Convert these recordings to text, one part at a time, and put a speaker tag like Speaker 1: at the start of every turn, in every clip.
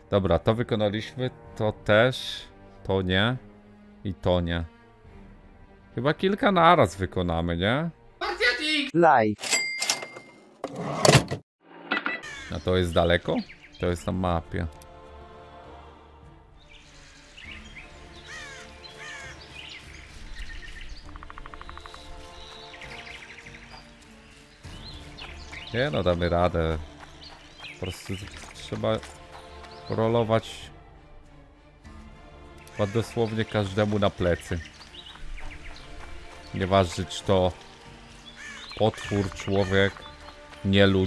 Speaker 1: Dobra, to wykonaliśmy, to też, to nie i to nie. Chyba kilka naraz wykonamy, nie?
Speaker 2: Live.
Speaker 1: A to jest daleko? To jest na mapie. Nie no, damy radę. Po prostu trzeba rolować chyba dosłownie każdemu na plecy. Nieważne czy to potwór, człowiek, nie ludź.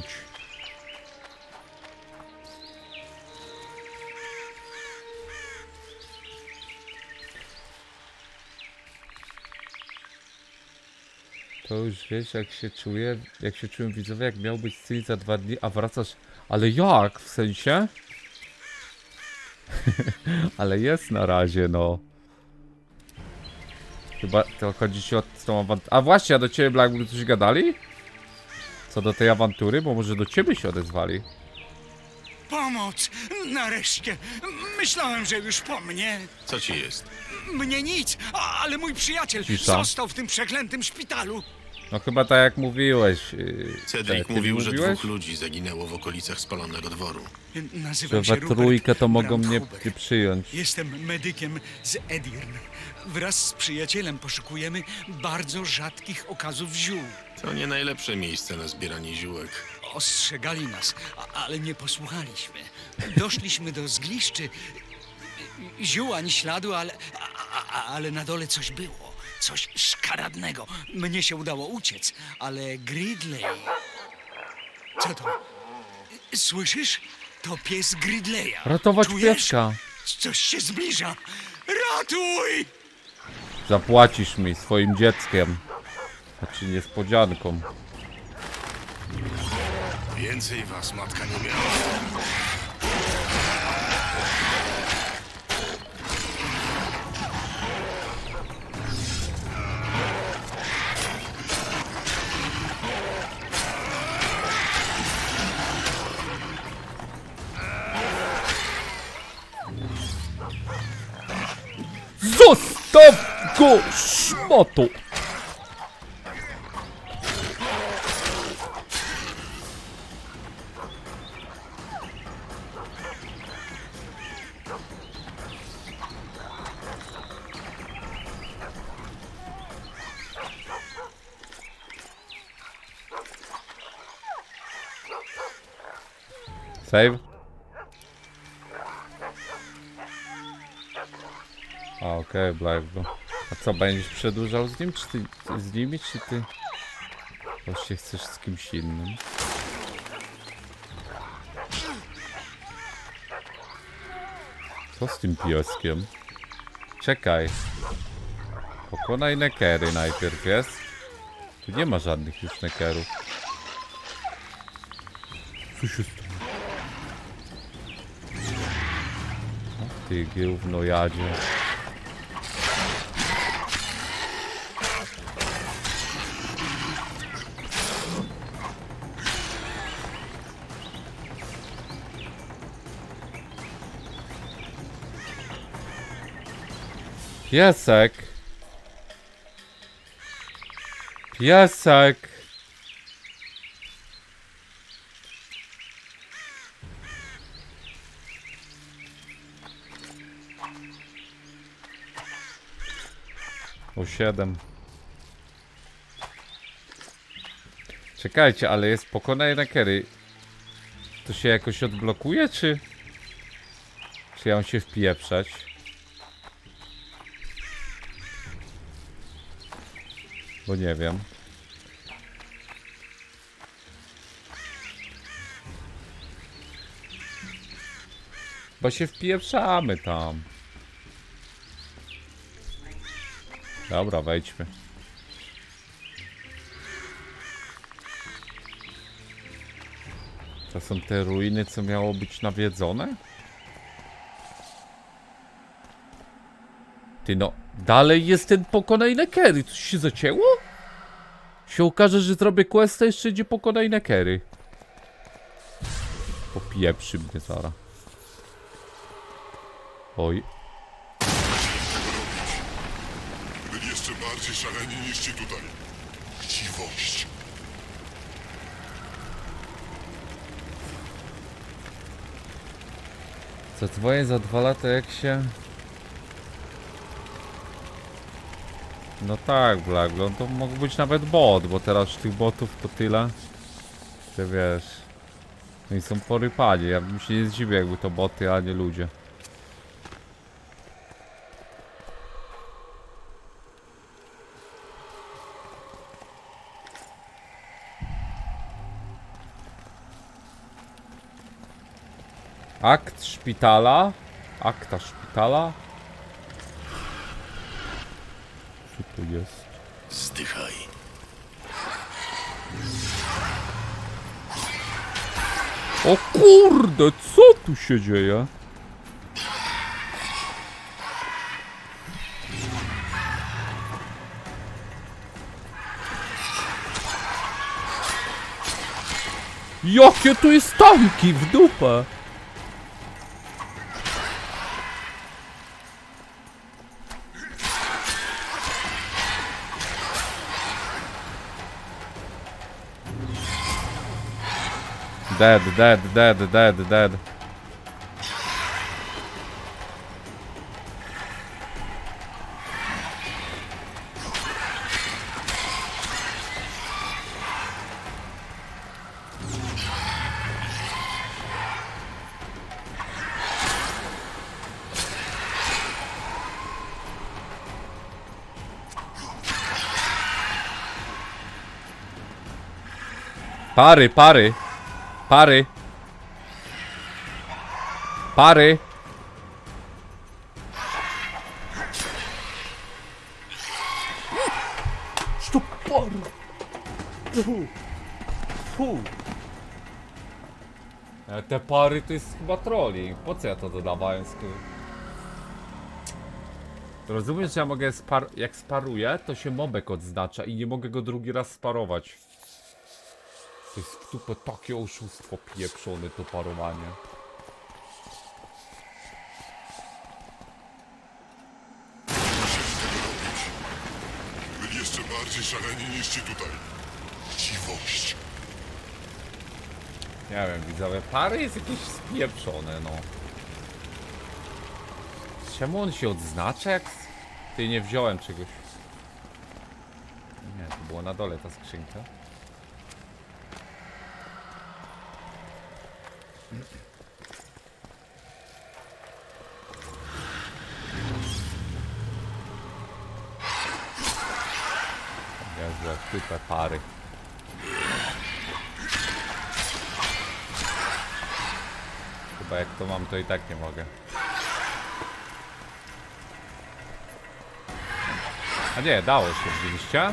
Speaker 1: To już wiesz jak się czuję, jak się czułem widzowie, jak miał być styl za 2 dni, a wracasz... Ale jak? W sensie? Ale jest na razie, no. Chyba to chodzi ci o tą awanturę. A właśnie, a do ciebie Blackblue coś gadali? Co do tej awantury? Bo może do ciebie się odezwali.
Speaker 3: Pomoc! Nareszcie! Myślałem, że już po mnie.
Speaker 4: Co ci jest?
Speaker 3: Mnie nic, ale mój przyjaciel
Speaker 1: Cisza.
Speaker 3: został w tym przeklętym szpitalu.
Speaker 1: No chyba tak jak mówiłeś.
Speaker 4: Cedric
Speaker 1: ty
Speaker 4: mówił, że
Speaker 1: mówiłeś?
Speaker 4: 2 ludzi zaginęło w okolicach spalonego dworu.
Speaker 1: Że
Speaker 3: Nazywam się
Speaker 1: we
Speaker 3: Rupert
Speaker 1: trójkę to mogą mnie
Speaker 3: Brandhuber.
Speaker 1: przyjąć.
Speaker 3: Jestem medykiem z Edirn. Wraz z przyjacielem poszukujemy bardzo rzadkich okazów ziół.
Speaker 4: To nie najlepsze miejsce na zbieranie ziółek.
Speaker 3: Ostrzegali nas, ale nie posłuchaliśmy. Doszliśmy do zgliszczy. Ziół ani śladu, ale na dole coś było. Coś szkaradnego. Mnie się udało uciec, ale Gridley... Co to? Słyszysz? To pies Gridleya.
Speaker 1: Ratować
Speaker 3: Czujesz?
Speaker 1: pieska.
Speaker 3: Coś się zbliża. Ratuj!
Speaker 1: Zapłacisz mi swoim dzieckiem. Znaczy niespodzianką.
Speaker 4: Więcej was matka nie miała.
Speaker 1: Zostaw go, szmato! Save. A okej, Blackblue. A co, będziesz przedłużał z nim, czy ty z nimi, czy ty właśnie chcesz z kimś innym? Co z tym pieskiem? Czekaj. Pokonaj nekery najpierw, jest? Tu nie ma żadnych już nekerów. Co się stało? O ty gównojadzie. Piesek. Piesek. O 7. Czekajcie, ale jest pokonaj nekery. To się jakoś odblokuje, czy... Czy ja mam się wpieprzać? Bo nie wiem. Bo się wpieprzamy tam. Dobra, wejdźmy. To są te ruiny, co miało być nawiedzone? Ty no, dalej jest ten pokonaj nekery. Coś się zacięło? Się okaże, że zrobię questa, jeszcze idzie pokonaj nekery. Popieprzy mnie zaraz. Oj.
Speaker 5: Byli jeszcze bardziej szaleni niż ci tutaj. Chciwość.
Speaker 1: Zadzwonię za 2 lata jak się... No tak, Blacklon, to mógł być nawet bot, bo teraz tych botów to tyle, że wiesz... No i są porypani, ja bym się nie zdziwił jakby to boty, a nie ludzie. Akt szpitala? Akta szpitala? Co tu jest?
Speaker 4: Zdychaj.
Speaker 1: O kurde, co tu się dzieje? Jakie tu jest tanki w dupę? Dead, dead, dead, dead, dead. Pary, pary. Pary. Pary. Co pary? Fu. Te pary to jest chyba trolli. Po co ja to dodawałem? Rozumiesz, że ja mogę jak sparuję, to się mobek odznacza i nie mogę go drugi raz sparować. To jest w dupę takie oszustwo pieprzone to parowanie.
Speaker 5: Byli jeszcze bardziej szaleni niż ci tutaj. Chciwość.
Speaker 1: Nie wiem, widzowie, pary jest jakieś spieprzone, no. Czemu on się odznacza jak... Ty, nie wziąłem czegoś. Nie, to było na dole ta skrzynka. Jezu, typę pary. Chyba jak to mam, to i tak nie mogę. A nie, dało się, widzieliście?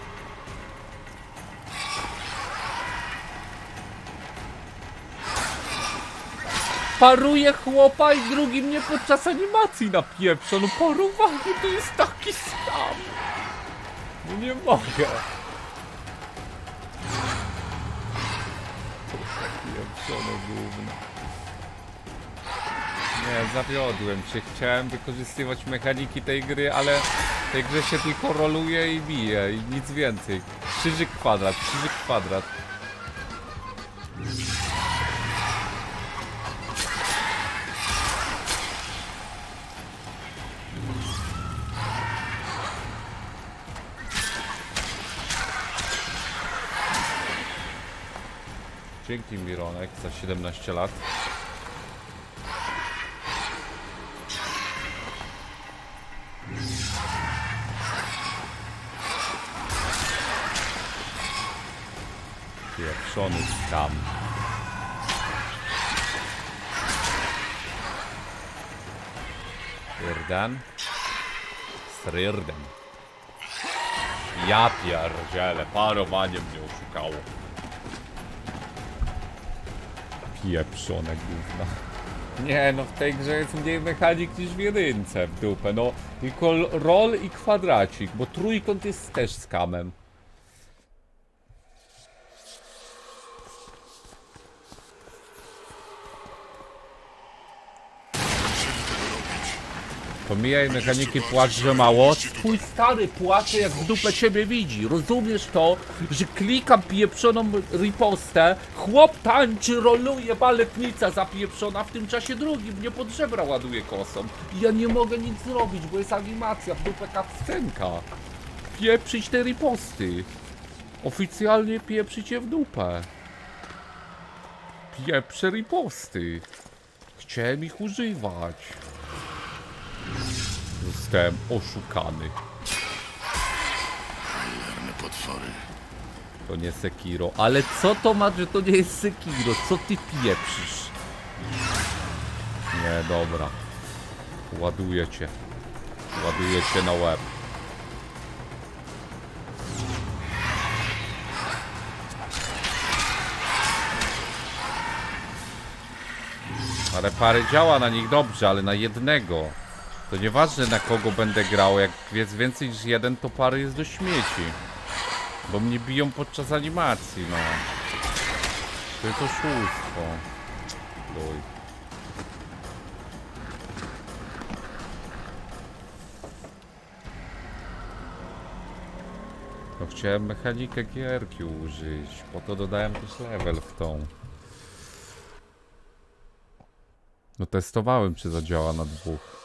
Speaker 1: Paruje chłopa i drugi mnie podczas animacji napieprza. No parowanie to jest taki skam. No nie mogę. Pieprzone gówno. Nie, zawiodłem się. Chciałem wykorzystywać mechaniki tej gry, ale w tej grze się tylko roluje i bije i nic więcej. Krzyżyk kwadrat, krzyżyk kwadrat. Dzięki Mironek za 17 lat. Pieprzony skam. Sryrden. Sryrden. Ja pierdzielę, parowanie mnie oszukało. Pieprzone gówno. Nie no, w tej grze jest mniej mechanik niż w jedynce w dupę. No, tylko roll i kwadracik, bo trójkąt jest też skamem.
Speaker 5: Musieli tego robić.
Speaker 1: Pomijaj mechaniki, płacz, że mało. Twój stary płacze jak w dupę ciebie widzi. Rozumiesz to, że klikam pieprzoną ripostę, chłop tańczy, roluje, baletnica zapieprzona, w tym czasie drugi mnie pod żebra ładuje kosą. I ja nie mogę nic zrobić, bo jest animacja, w dupę cutscenka. Pieprzyć te riposty. Oficjalnie pieprzycie w dupę. Pieprzę riposty. Chciałem ich używać. Zostałem oszukany.
Speaker 4: Cholerny potwory.
Speaker 1: To nie Sekiro. Ale co to ma, że to nie jest Sekiro? Co ty pieprzysz? Nie, dobra. Ładuję cię. Ładuję cię na łeb. Ale parę działa na nich dobrze, ale na jednego. To nieważne na kogo będę grał, jak jest więcej niż jeden, to pary jest do śmieci. Bo mnie biją podczas animacji, no. To jest oszustwo. Doj. No chciałem mechanikę gierki użyć, po to dodałem też level w tą. No testowałem, czy zadziała na dwóch.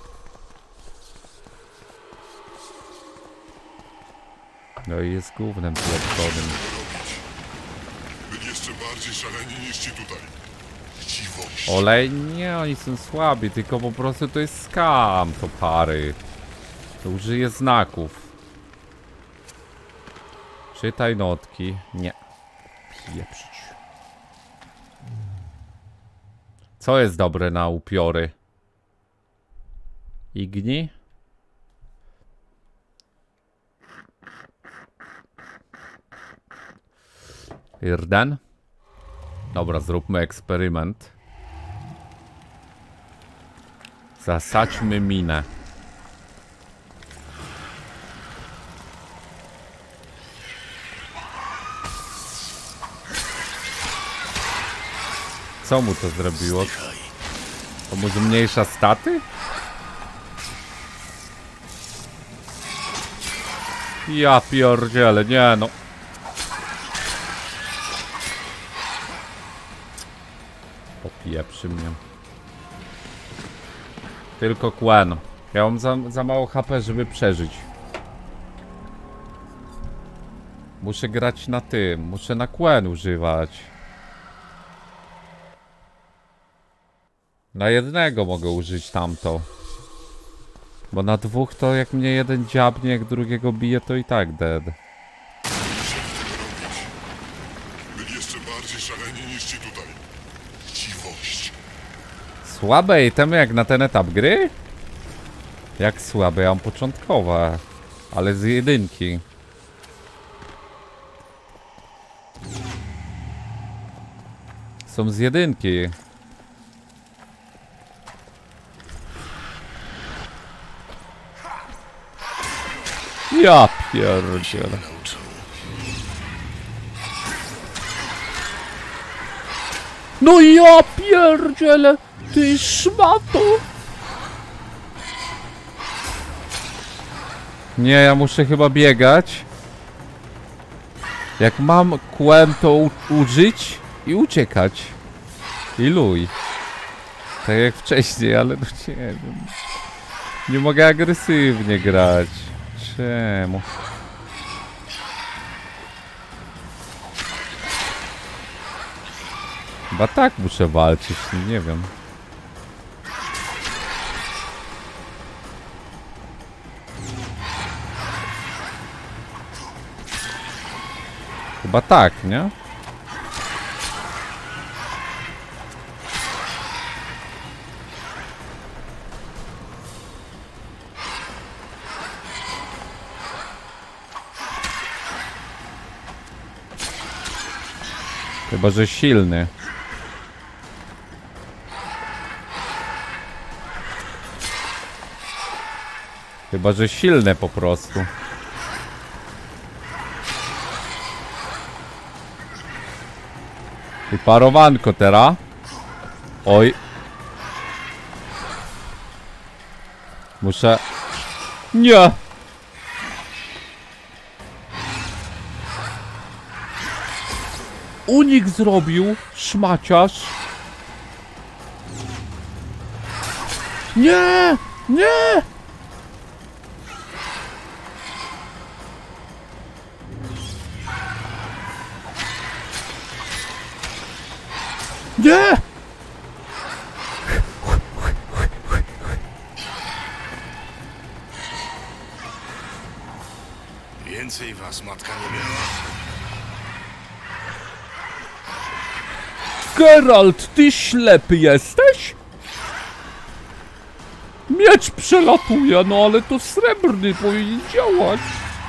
Speaker 1: No i jest gównem pierdolonym.
Speaker 5: Byli jeszcze bardziej szaleni niż ci tutaj. Chciwość.
Speaker 1: Olej? Nie, oni są słabi, tylko po prostu to jest skam, to pary. To użyję znaków. Czytaj notki. Nie. Pieprzyć. Co jest dobre na upiory? Igni? Irden? Dobra, zróbmy eksperyment. Zasadźmy minę. Co mu to zrobiło? To mu zmniejsza staty? Ja pierdzielę, nie no. Popieprzy mnie. Tylko Quen. Ja mam za mało HP, żeby przeżyć. Muszę grać na tym. Muszę na Quen używać. Na jednego mogę użyć tamto. Bo na dwóch to jak mnie jeden dziabnie, jak drugiego bije, to i tak dead.
Speaker 5: Byli jeszcze bardziej szaleni niż ci tutaj. Chciwość.
Speaker 1: Słabe itemy jak na ten etap gry? Jak słabe? Ja mam początkowe. Ale z jedynki. Są z jedynki. Ja pierdzielę. No ja pierdzielę, ty szmato. Nie, ja muszę chyba biegać. Jak mam Quen to użyć i uciekać. I luj. Tak jak wcześniej, ale no nie wiem. Nie mogę agresywnie grać. Czemu? Chyba tak muszę walczyć, nie wiem. Chyba tak, nie? Chyba że silny. Chyba że silne po prostu. I parowanko teraz. Oj. Muszę... Nie! Unik zrobił, szmaciarz. Nie! Nie! Nie!
Speaker 4: Więcej was matka nie miała.
Speaker 1: Geralt, ty ślepy jesteś? Miecz przelatuje, no ale to srebrny powinien działać.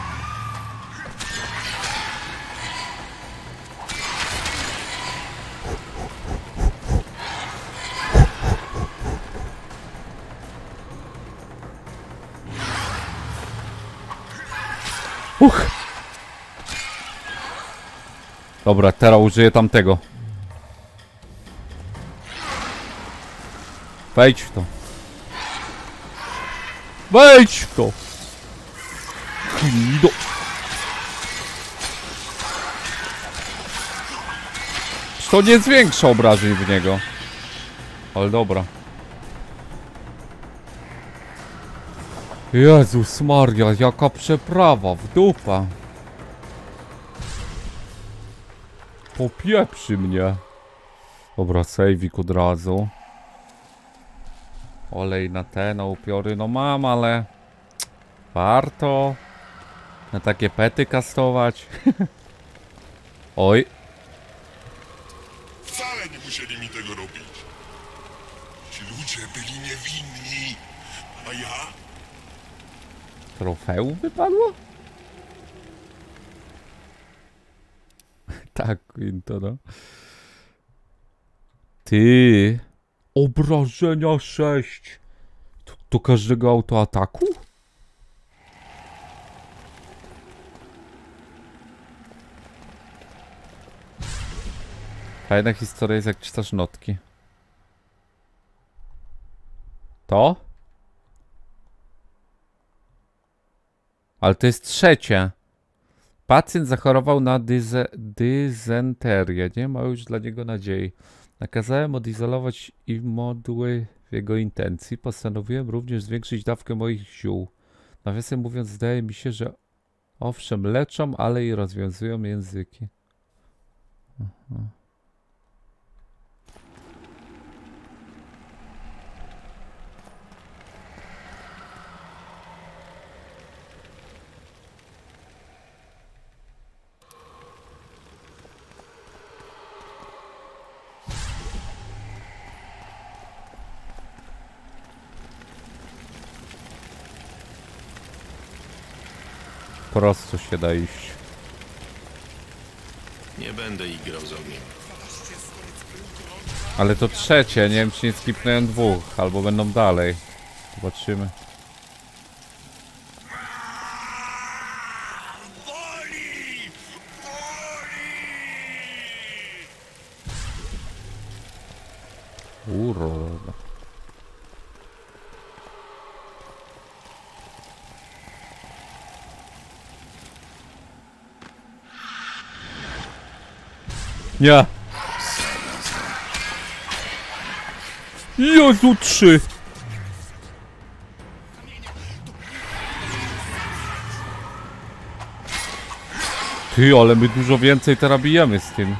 Speaker 1: Dobra, teraz użyję tamtego. Wejdź w to. Wejdź w to! Gnido. To nie zwiększa obrażeń w niego. Ale dobra. Jezus Maria, jaka przeprawa w dupę. Popieprzy mnie. Dobra, sejwik od razu. Olej na te, na upiory, no mam, ale... Warto... Na takie pety kastować. Oj.
Speaker 5: Wcale nie musieli mi tego robić. Ci ludzie byli niewinni, a ja?
Speaker 1: Trofeum wypadło? Tak, Quinto, no. Ty. Obrażenia 6. To każdego autoataku? Fajna historia jest, jak czytasz notki. To? Ale to jest trzecie. Pacjent zachorował na dysenterię. Nie ma już dla niego nadziei. Nakazałem odizolować i modły w jego intencji. Postanowiłem również zwiększyć dawkę moich ziół. Nawiasem mówiąc, zdaje mi się, że owszem, leczą, ale i rozwiązują języki. Aha. Prosto się da iść.
Speaker 4: Nie będę igrał z ogniem.
Speaker 1: Ale to trzecie, nie wiem czy nie skipnąłem dwóch, albo będą dalej. Zobaczymy.
Speaker 5: Woli! Woli!
Speaker 1: Urla. Nie! Jezu, 3! Ty, ale my dużo więcej teraz bijemy z tym.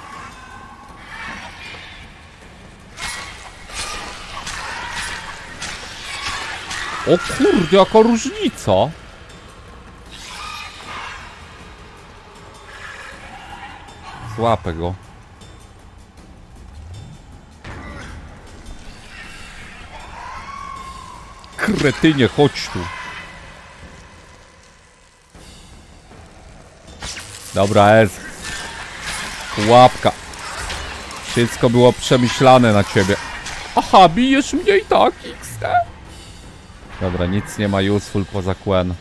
Speaker 1: O kurde, jaka różnica! Złapę go. Kretynie, chodź tu. Dobra, jest. Łapka. Wszystko było przemyślane na ciebie. Aha, bijesz mnie i tak, XD. Dobra, nic nie ma useful poza Quen.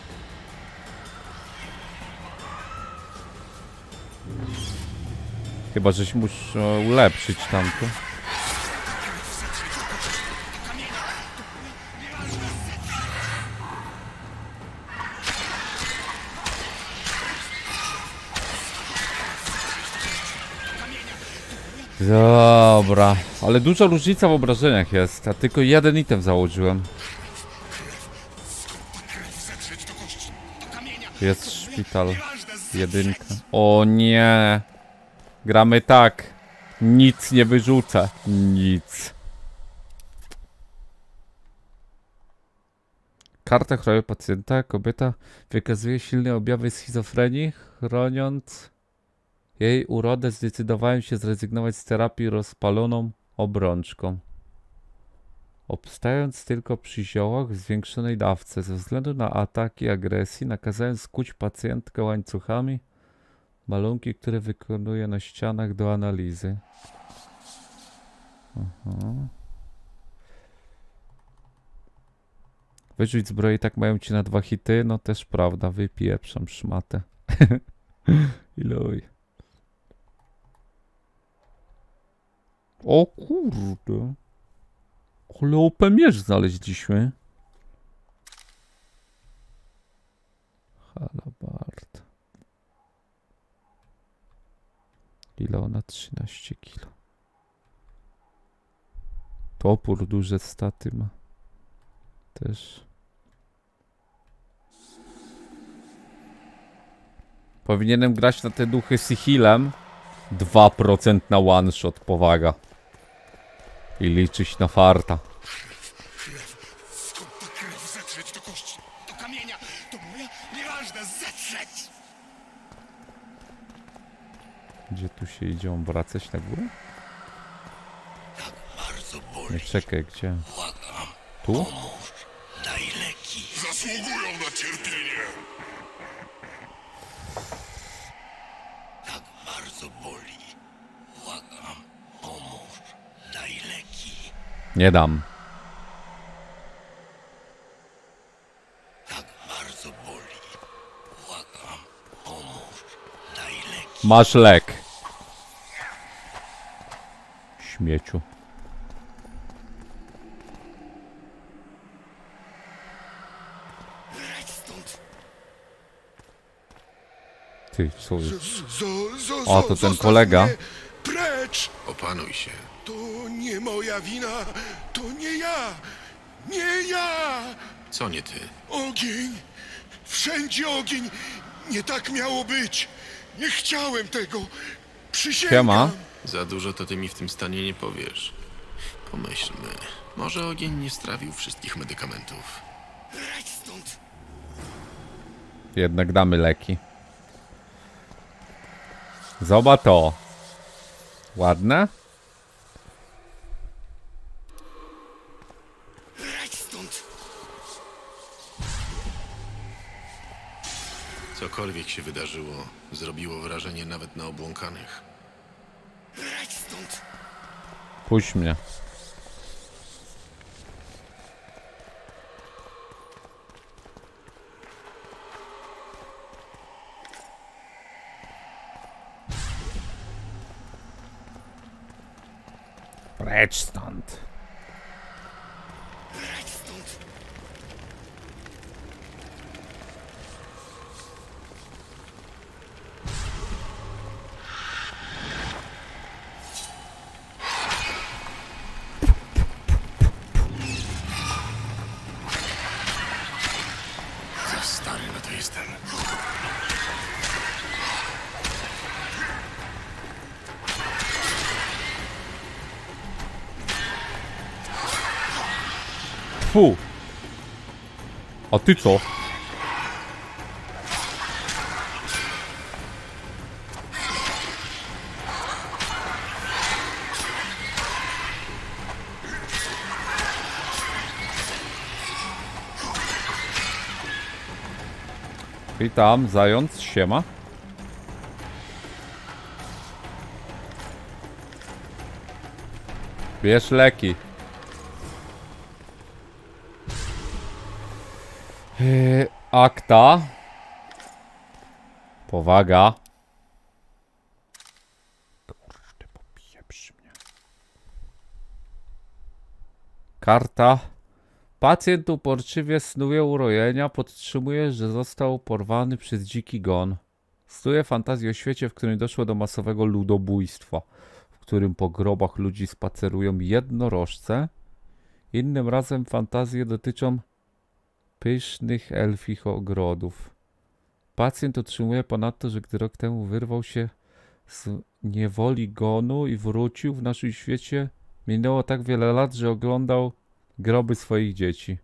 Speaker 1: Chyba, żeś muszę ulepszyć tamto. Dobra, ale duża różnica w obrażeniach jest, a tylko jeden item założyłem. Jest szpital. Jedynka. O nie. Gramy tak. Nic nie wyrzucę. Nic. Karta chroni pacjenta. Kobieta wykazuje silne objawy schizofrenii. Chroniąc jej urodę, zdecydowałem się zrezygnować z terapii rozpaloną obrączką. Obstając tylko przy ziołach w zwiększonej dawce. Ze względu na ataki agresji nakazałem skuć pacjentkę łańcuchami. Malunki, które wykonuje na ścianach do analizy. Aha. Wyrzuć zbroję i tak mają ci na 2 hity. No też prawda, wypieprzam szmatę. Iluj. O kurde. Ale OP mierz znaleźliśmy. Halabard. Ile ona? 13 kilo. Topór duże staty ma. Też. Powinienem grać na te duchy z healem. 2% na one shot, powaga. I liczyć na farta.
Speaker 5: Skąd ta krew zetrzeć do kości, do kamienia? To moja? Nieważne, zetrzeć!
Speaker 1: Gdzie tu się idzie? On wracać na górę?
Speaker 3: Tak bardzo boli.
Speaker 1: Nie czekaj, gdzie?
Speaker 3: Błagam,
Speaker 1: Tu?
Speaker 3: pomóż. Daj leki.
Speaker 5: Zasługują na cierpienie!
Speaker 3: Tak bardzo boli. Błagam, pomóż. Daj leki.
Speaker 1: Nie dam.
Speaker 3: Tak bardzo boli. Błagam, pomóż. Daj leki.
Speaker 1: Masz lek. Śmieciu.
Speaker 3: Leć stąd.
Speaker 1: Ty, co jest?
Speaker 5: O,
Speaker 1: O, to ten kolega.
Speaker 5: Precz!
Speaker 4: Opanuj się.
Speaker 5: To nie moja wina! To nie ja! Nie ja!
Speaker 4: Co nie ty?
Speaker 5: Ogień! Wszędzie ogień! Nie tak miało być! Nie chciałem tego! Przysięgam!
Speaker 1: Siema.
Speaker 4: Za dużo to ty mi w tym stanie nie powiesz. Pomyślmy. Może ogień nie strawił wszystkich medykamentów.
Speaker 3: Leć stąd.
Speaker 1: Jednak damy leki. Zobacz to. Ładne?
Speaker 3: Leć stąd.
Speaker 4: Cokolwiek się wydarzyło, zrobiło wrażenie nawet na obłąkanych.
Speaker 3: Leć stąd.
Speaker 1: Puść mnie. Precz stąd.
Speaker 3: Leć stąd.
Speaker 4: Za stary na to jestem.
Speaker 1: Fu. A ty co? Witam, zając, siema. Bierz leki. Akta. Powaga. Kurde, popieprz mnie. Karta. Pacjent uporczywie snuje urojenia, podtrzymuje, że został porwany przez dziki gon. Snuje fantazję o świecie, w którym doszło do masowego ludobójstwa, w którym po grobach ludzi spacerują jednorożce. Innym razem fantazje dotyczą pysznych elfich ogrodów. Pacjent otrzymuje ponadto, że gdy rok temu wyrwał się z niewoli gonu i wrócił w naszym świecie, minęło tak wiele lat, że oglądał groby swoich dzieci.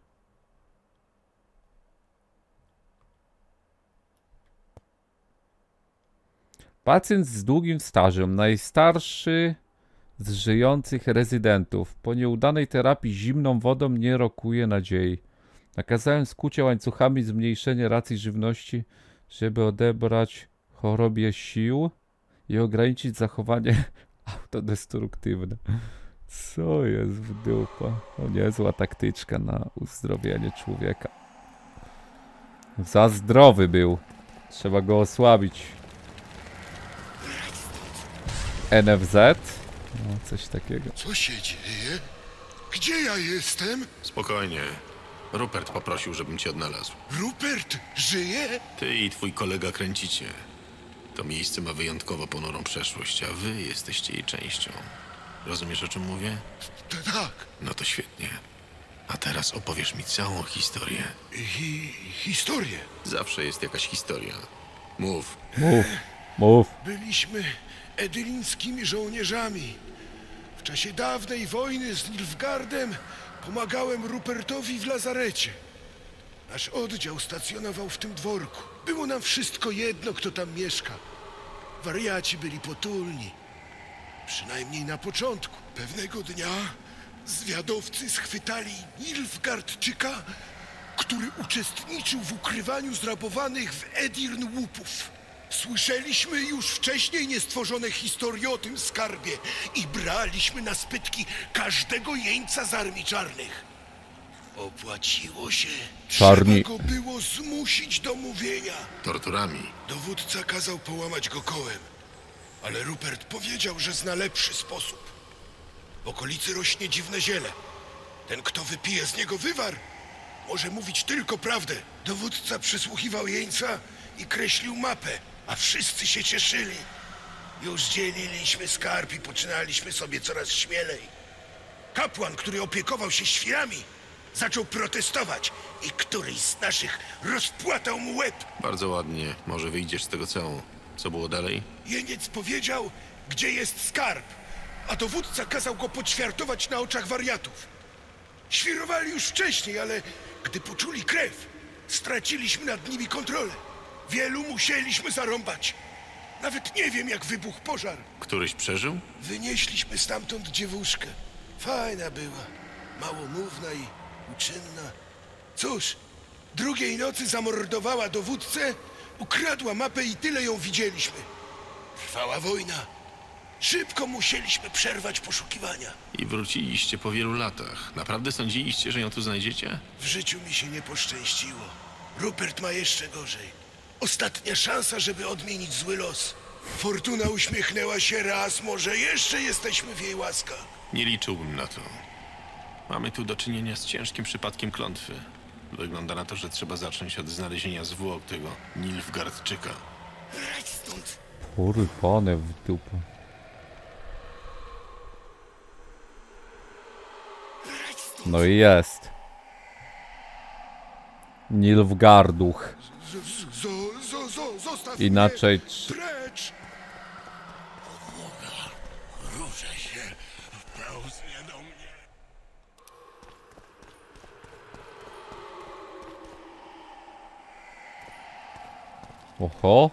Speaker 1: Pacjent z długim stażem, najstarszy z żyjących rezydentów. Po nieudanej terapii zimną wodą nie rokuje nadziei. Nakazałem skucie łańcuchami zmniejszenie racji żywności, żeby odebrać chorobie sił i ograniczyć zachowanie autodestruktywne. Co jest w dupa? To niezła taktyczka na uzdrowienie człowieka. Za zdrowy był. Trzeba go osłabić. NFZ? No, coś takiego.
Speaker 5: Co się dzieje? Gdzie ja jestem?
Speaker 4: Spokojnie. Rupert poprosił, żebym cię odnalazł.
Speaker 5: Rupert żyje?
Speaker 4: Ty i twój kolega kręcicie. To miejsce ma wyjątkowo ponurą przeszłość, a wy jesteście jej częścią. Rozumiesz, o czym mówię?
Speaker 5: Tak.
Speaker 4: No to świetnie. A teraz opowiesz mi całą historię.
Speaker 5: Historię.
Speaker 4: Zawsze jest jakaś historia. Mów.
Speaker 1: Mów.
Speaker 5: Byliśmy edylińskimi żołnierzami. W czasie dawnej wojny z Nilfgaardem pomagałem Rupertowi w lazarecie. Nasz oddział stacjonował w tym dworku. Było nam wszystko jedno, kto tam mieszka. Wariaci byli potulni. Przynajmniej na początku. Pewnego dnia zwiadowcy schwytali Nilfgaardczyka, który uczestniczył w ukrywaniu zrabowanych w Edirn łupów. Słyszeliśmy już wcześniej niestworzone historie o tym skarbie i braliśmy na spytki każdego jeńca z Armii Czarnych. Opłaciło się.
Speaker 1: Czarni.
Speaker 5: Trzeba go było zmusić do mówienia.
Speaker 4: Torturami.
Speaker 5: Dowódca kazał połamać go kołem, ale Rupert powiedział, że zna lepszy sposób. W okolicy rośnie dziwne ziele. Ten, kto wypije z niego wywar, może mówić tylko prawdę. Dowódca przysłuchiwał jeńca i kreślił mapę, a wszyscy się cieszyli. Już dzieliliśmy skarb i poczynaliśmy sobie coraz śmielej. Kapłan, który opiekował się świrami, zaczął protestować i któryś z naszych rozpłatał mu łeb.
Speaker 4: Bardzo ładnie. Może wyjdziesz z tego całą. Co było dalej?
Speaker 5: Jeniec powiedział, gdzie jest skarb, a dowódca kazał go poćwiartować na oczach wariatów. Świrowali już wcześniej, ale gdy poczuli krew, straciliśmy nad nimi kontrolę. Wielu musieliśmy zarąbać. Nawet nie wiem, jak wybuchł pożar.
Speaker 4: Któryś przeżył?
Speaker 5: Wynieśliśmy stamtąd dziewuszkę. Fajna była, małomówna i uczynna. Cóż, drugiej nocy zamordowała dowódcę, ukradła mapę i tyle ją widzieliśmy. Trwała wojna. Szybko musieliśmy przerwać poszukiwania.
Speaker 4: I wróciliście po wielu latach. Naprawdę sądziliście, że ją tu znajdziecie?
Speaker 5: W życiu mi się nie poszczęściło. Rupert ma jeszcze gorzej. Ostatnia szansa, żeby odmienić zły los. Fortuna uśmiechnęła się raz, może jeszcze jesteśmy w jej łaskach.
Speaker 4: Nie liczyłbym na to. Mamy tu do czynienia z ciężkim przypadkiem klątwy. Wygląda na to, że trzeba zacząć od znalezienia zwłok tego Nilfgaardczyka.
Speaker 5: Radź stąd.
Speaker 1: Kurpane w dupę. No i jest. Nilfgaarduch.
Speaker 5: Zostaw
Speaker 1: Inaczej
Speaker 5: mnie. Precz. Ruszaj się. Pełznie do mnie.
Speaker 1: Oho.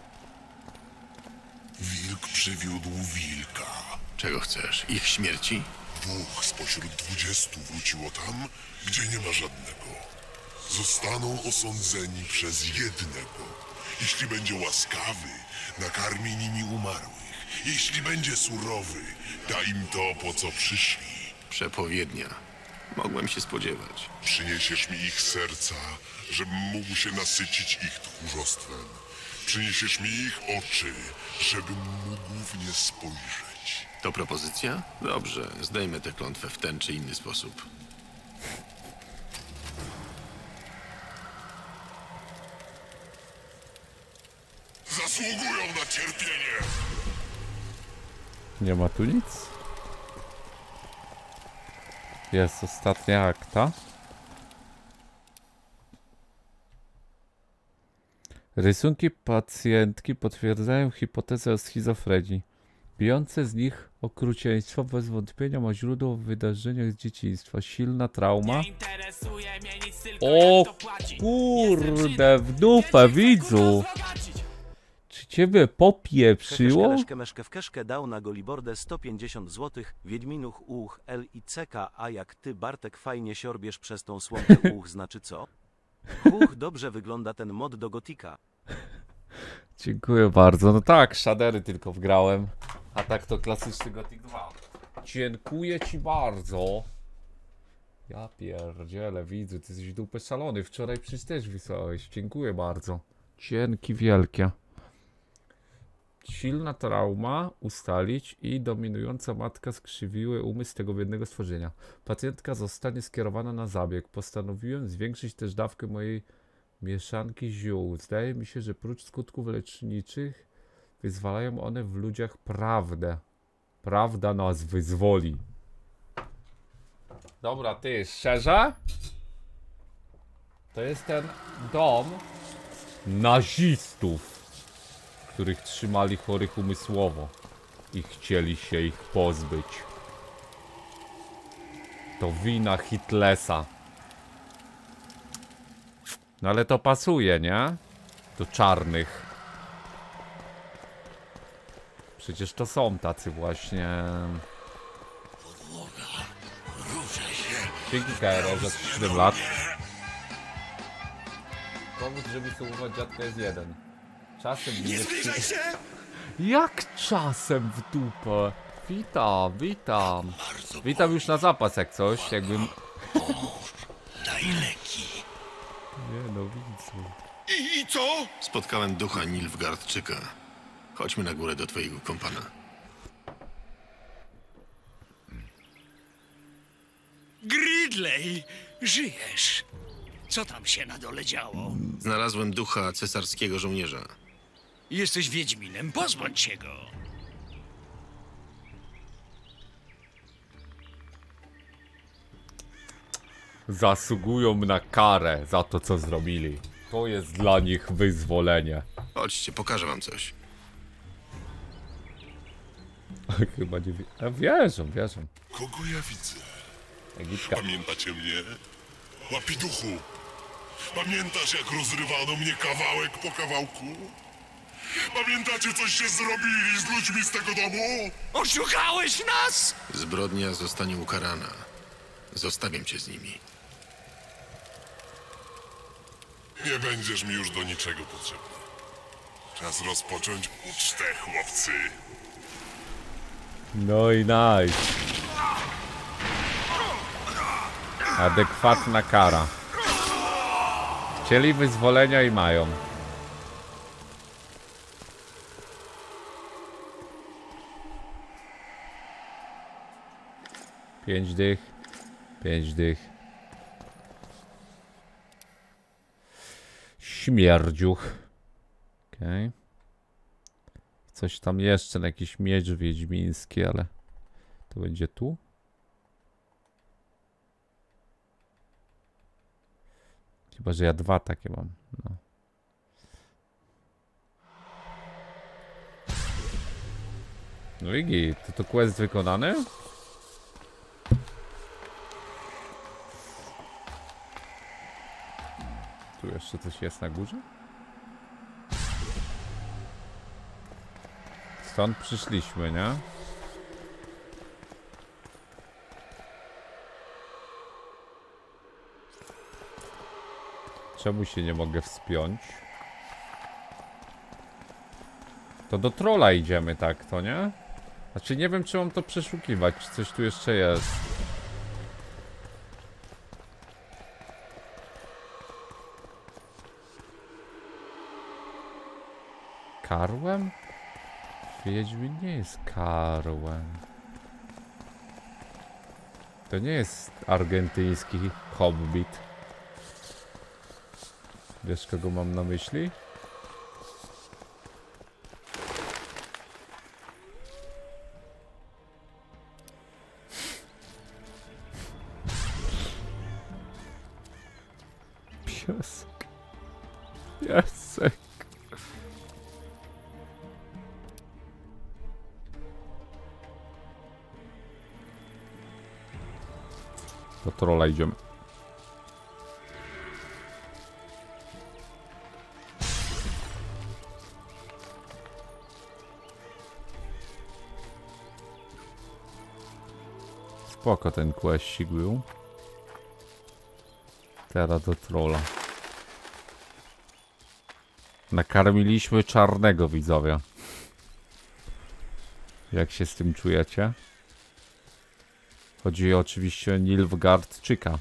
Speaker 6: Wilk przywiódł wilka.
Speaker 4: Czego chcesz? Ich śmierci?
Speaker 6: 2 spośród 20 wróciło tam, gdzie nie ma żadnego. Zostaną osądzeni przez jednego. Jeśli będzie łaskawy, nakarmi nimi umarłych. Jeśli będzie surowy, da im to, po co przyszli.
Speaker 4: Przepowiednia. Mogłem się spodziewać.
Speaker 6: Przyniesiesz mi ich serca, żebym mógł się nasycić ich tchórzostwem. Przyniesiesz mi ich oczy, żebym mógł w nie spojrzeć.
Speaker 4: To propozycja? Dobrze, zdejmę tę klątwę w ten czy inny sposób.
Speaker 6: Zasługują na cierpienie!
Speaker 1: Nie ma tu nic? Jest ostatnia akta. Rysunki pacjentki potwierdzają hipotezę o schizofrenii. Bijące z nich okrucieństwo bez wątpienia ma źródło w wydarzeniach z dzieciństwa. Silna trauma. O kurde, w dupę, widzu! Czy ciebie popieprzyło?
Speaker 7: Keszkę meszkę w keszkę dał na Golibordę 150 zł. Wiedźminuch uch L i CK, a jak ty Bartek fajnie siorbiesz przez tą słomkę uch, znaczy co? Uch, dobrze wygląda ten mod do Gotika.
Speaker 1: Dziękuję bardzo. No tak, shadery tylko wgrałem. A tak to klasyczny Gothic 2. Dziękuję ci bardzo. Ja pierdzielę, widzę, ty jesteś dupę szalony. Wczoraj przecież też wysłałeś. Dziękuję bardzo. Dzięki wielkie. Silna trauma ustalić i dominująca matka skrzywiły umysł tego biednego stworzenia. Pacjentka zostanie skierowana na zabieg. Postanowiłem zwiększyć też dawkę mojej mieszanki ziół. Zdaje mi się, że prócz skutków leczniczych wyzwalają one w ludziach prawdę. Prawda nas wyzwoli. Dobra, ty, szczerze? To jest ten dom nazistów, których trzymali chorych umysłowo i chcieli się ich pozbyć. To wina Hitlesa. No ale to pasuje, nie? Do czarnych. Przecież to są tacy właśnie. Dzięki KRO za 7 lat. Powód, żeby słowować dziadka jest jeden. Czasem nie zbliżaj się! Jak czasem w dupę? Witam, witam. Witam już na zapas jak coś, jakbym...
Speaker 3: Daj leki.
Speaker 1: Nie no, widzę.
Speaker 5: I co?
Speaker 4: Spotkałem ducha Nilfgaardczyka. Chodźmy na górę do twojego kompana.
Speaker 3: Gridley, żyjesz. Co tam się na dole działo?
Speaker 4: Znalazłem ducha cesarskiego żołnierza.
Speaker 3: Jesteś Wiedźminem, pozbądź się go.
Speaker 1: Zasługują na karę za to, co zrobili. To jest dla nich wyzwolenie.
Speaker 4: Chodźcie, pokażę wam coś.
Speaker 1: Chyba nie wie... A wierzą, wierzą.
Speaker 6: Kogo ja widzę?
Speaker 1: Egitka.
Speaker 6: Pamiętacie mnie? Łapiduchu! Pamiętasz, jak rozrywano mnie kawałek po kawałku? Pamiętacie, coś się zrobili z ludźmi z tego domu?
Speaker 3: Oszukałeś nas?
Speaker 4: Zbrodnia zostanie ukarana. Zostawiam cię z nimi.
Speaker 6: Nie będziesz mi już do niczego potrzebny. Czas rozpocząć ucztę, chłopcy.
Speaker 1: No i nice. Adekwatna kara. Chcieli wyzwolenia i mają. Pięć dych. 5 dych. Śmierdziuch. Okej. Coś tam jeszcze na jakiś miecz wiedźmiński, ale to będzie tu. Chyba, że ja 2 takie mam. No. No i git. To quest wykonany? Tu jeszcze coś jest na górze? Stąd przyszliśmy, nie? Czemu się nie mogę wspiąć? To do trolla idziemy, tak, to nie? Znaczy nie wiem, czy mam to przeszukiwać, czy coś tu jeszcze jest. Karłem? Wiedźmin nie jest karłem. To nie jest argentyński hobbit. Wiesz, kogo mam na myśli? Piesek. Piesek. Do trolla idziemy. Spoko ten questik był. Teraz do trolla. Nakarmiliśmy czarnego, widzowie. Jak się z tym czujecie? Chodzi oczywiście o Nilfgaardczyka.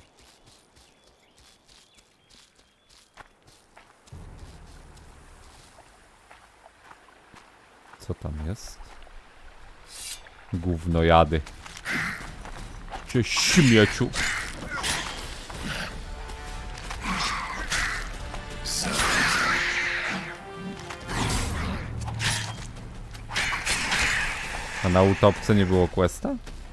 Speaker 1: Co tam jest? Gównojady. Cię śmieciu. A na utopce nie było questa?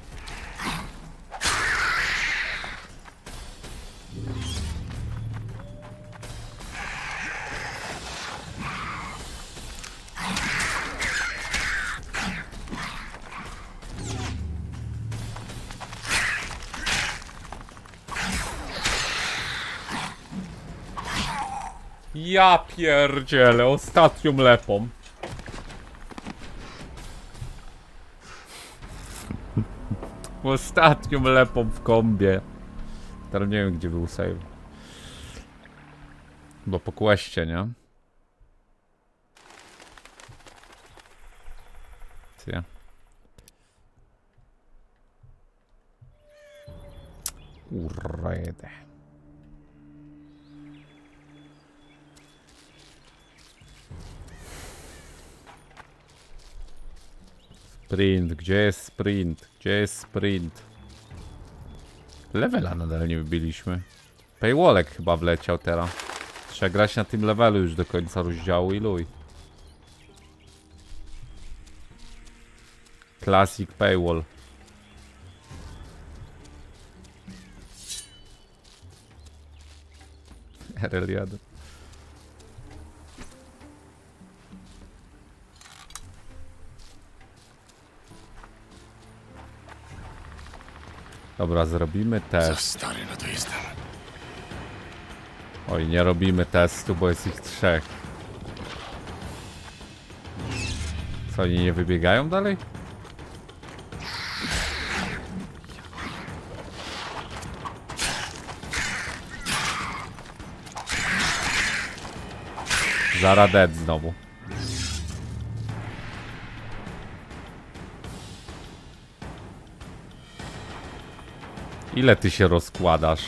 Speaker 1: Ja pierdzielę, ostatnią lepą. Ostatnią lepą w kombie. Teraz nie wiem, gdzie był save. Bo po questie, nie? Co? Urrejdę. Sprint, gdzie jest sprint? Gdzie jest sprint? Levela nadal nie wybiliśmy. Paywallek chyba wleciał teraz. Trzeba grać na tym levelu już do końca rozdziału i luj. Classic paywall. RL1. Dobra, zrobimy
Speaker 6: Za
Speaker 1: test.
Speaker 6: stary na to jestem.
Speaker 1: Oj, nie robimy testu, bo jest ich 3. Co, oni nie wybiegają dalej? Zara dead znowu. Ile ty się rozkładasz?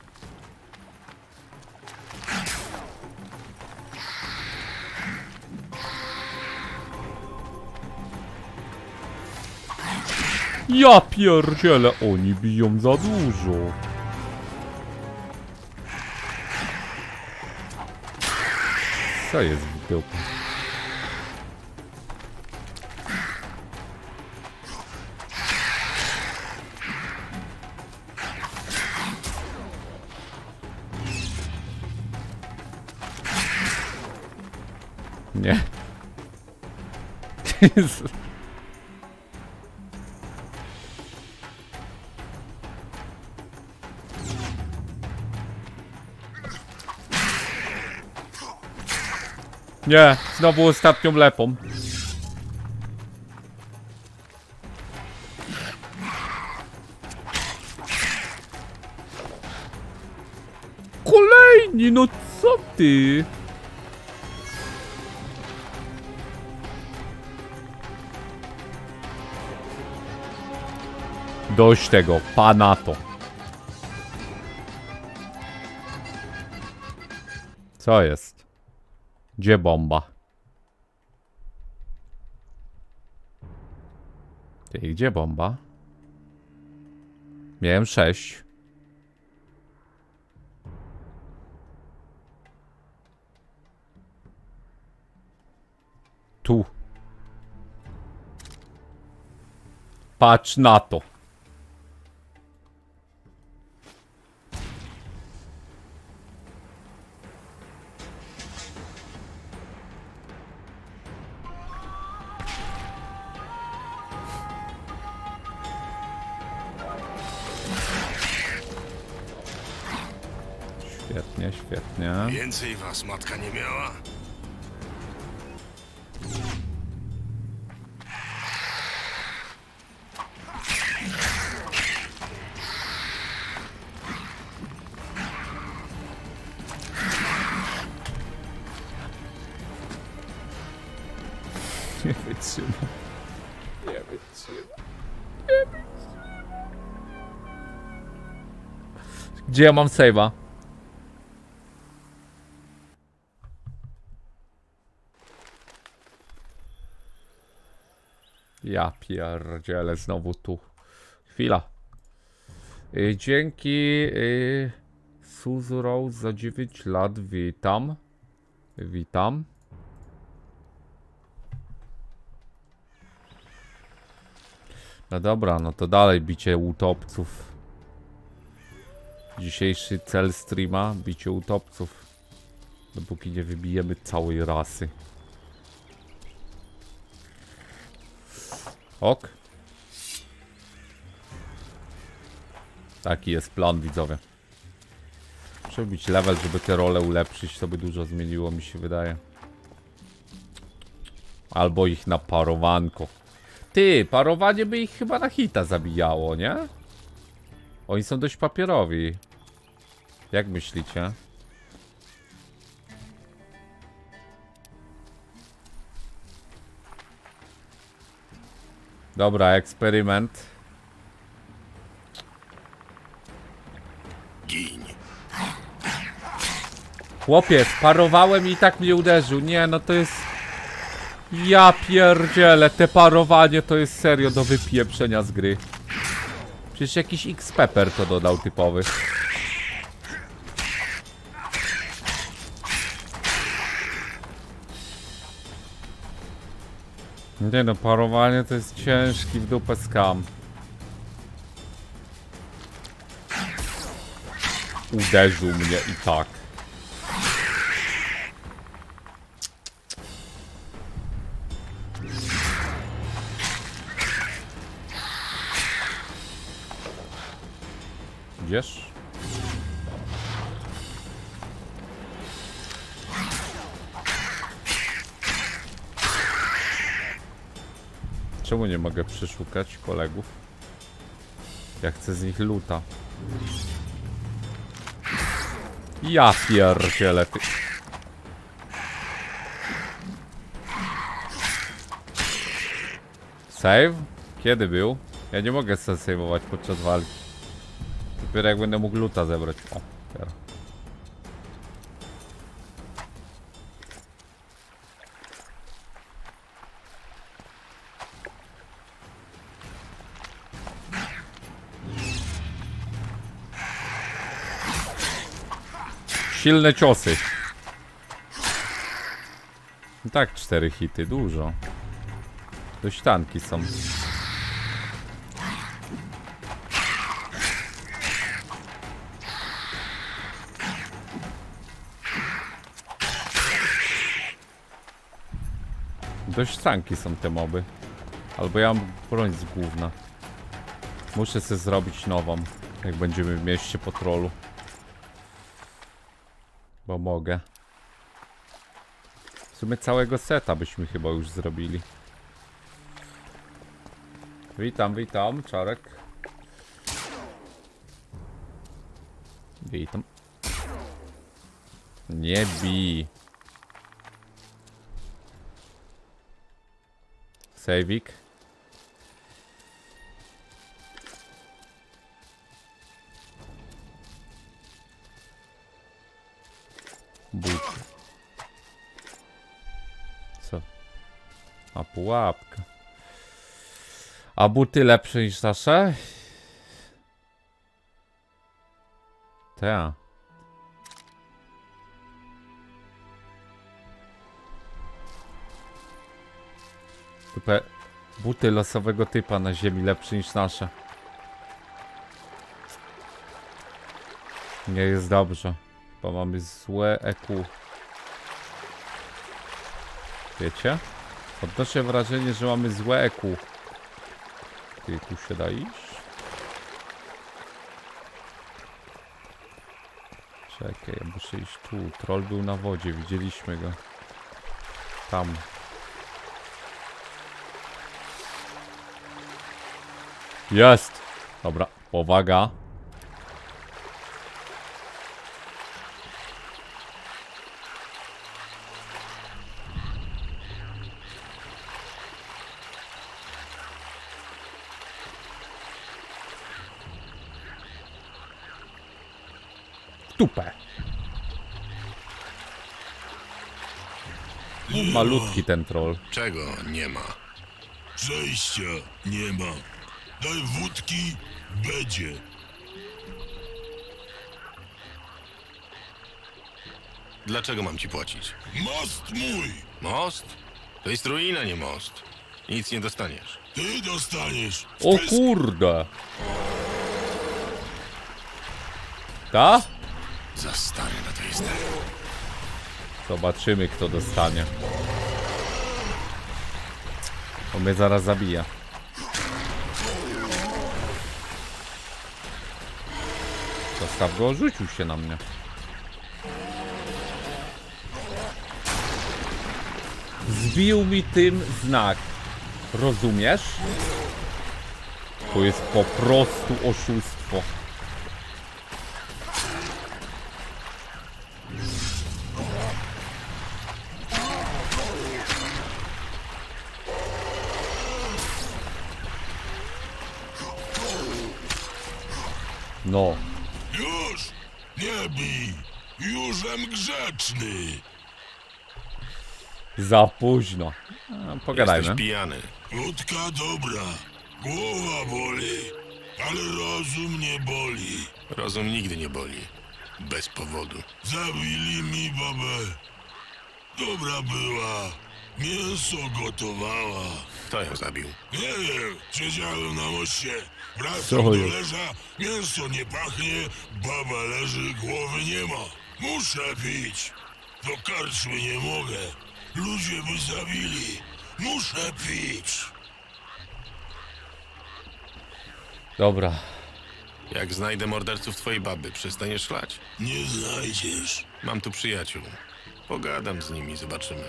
Speaker 1: Ja pierdzielę, oni biją za dużo. Co jest w dupie? Nie. Nie, znowu ostatnią lepą. Kolejni, no co ty? Dość tego, pana to. Co jest? Gdzie bomba? Ty, gdzie bomba? Miałem 6. Tu. Patrz na to. Świetnie, świetnie.
Speaker 5: Więcej was matka nie miała?
Speaker 1: Nie wytrzymam. Nie wytrzymam. Gdzie ja mam save'a? Ja pierdzielę znowu tu. Chwila. Dzięki Suzu Rose za 9 lat. Witam. Witam. No dobra, no to dalej bicie utopców. Dzisiejszy cel streama, bicie utopców. Dopóki nie wybijemy całej rasy. Ok. Taki jest plan, widzowie. Muszę bić level, żeby te role ulepszyć. To by dużo zmieniło, mi się wydaje. Albo ich na parowanko. Ty, parowanie by ich chyba na hita zabijało, nie? Oni są dość papierowi. Jak myślicie? Dobra, eksperyment.
Speaker 5: Gin.
Speaker 1: Chłopiec, parowałem i tak mnie uderzył. Nie, no to jest... Ja pierdzielę, te parowanie to jest serio do wypieprzenia z gry. Przecież jakiś X-Pepper to dodał typowy. Nie no, parowanie to jest ciężki w dupę skam. Uderzył mnie i tak. Idziesz? Czemu nie mogę przeszukać kolegów? Ja chcę z nich luta. Ja pierdzielę ty. Save? Kiedy był? Ja nie mogę sobie save'ować podczas walki. Dopiero jak będę mógł luta zebrać. O, teraz. Silne ciosy. I tak 4 hity, dużo. Dość tanki są. Dość tanki są te moby. Albo ja mam broń z gówna. Muszę sobie zrobić nową, jak będziemy w mieście po trollu. Bo mogę. W sumie całego seta byśmy chyba już zrobili. Witam, witam, Czarek. Witam. Nie bij. Sejwik. But. Co? A pułapka. A buty lepsze niż nasze? Ta. Super. Buty losowego typa na ziemi lepsze niż nasze. Nie jest dobrze. Bo mamy złe EQ. Wiecie? Odnoszę wrażenie, że mamy złe EQ. Ty, tu się da iść? Czekaj, ja muszę iść tu. Troll był na wodzie, widzieliśmy go. Tam. Jest! Dobra, uwaga. Tupę. Malutki ten troll.
Speaker 4: Czego nie ma?
Speaker 6: Przejścia nie ma. Daj wódki, będzie.
Speaker 4: Dlaczego mam ci płacić?
Speaker 6: Most mój!
Speaker 4: Most? To jest ruina, nie most. Nic nie dostaniesz.
Speaker 6: Ty dostaniesz.
Speaker 1: O kurde. Ta?
Speaker 4: Za stary na to jestem.
Speaker 1: Zobaczymy, kto dostanie. On mnie zaraz zabija. Zostaw go, rzucił się na mnie. Zbił mi tym znak. Rozumiesz? To jest po prostu oszustwo. No.
Speaker 6: Już! Nie bij! Jużem grzeczny!
Speaker 1: Za późno. Pogadajmy.
Speaker 4: Jesteś pijany.
Speaker 6: Wódka dobra. Głowa boli, ale rozum nie boli.
Speaker 4: Rozum nigdy nie boli. Bez powodu.
Speaker 6: Zabili mi babę. Dobra była. Mięso gotowała.
Speaker 4: Kto ją zabił?
Speaker 6: Nie wiem, siedziałem na moście.
Speaker 1: Co
Speaker 6: Wracam do
Speaker 1: jest?
Speaker 6: leża, mięso nie pachnie, baba leży, głowy nie ma. Muszę pić. Do karczmy nie mogę. Ludzie by zabili. Muszę pić.
Speaker 1: Dobra.
Speaker 4: Jak znajdę morderców twojej baby, przestaniesz szlać?
Speaker 6: Nie znajdziesz.
Speaker 4: Mam tu przyjaciół. Pogadam z nimi, zobaczymy.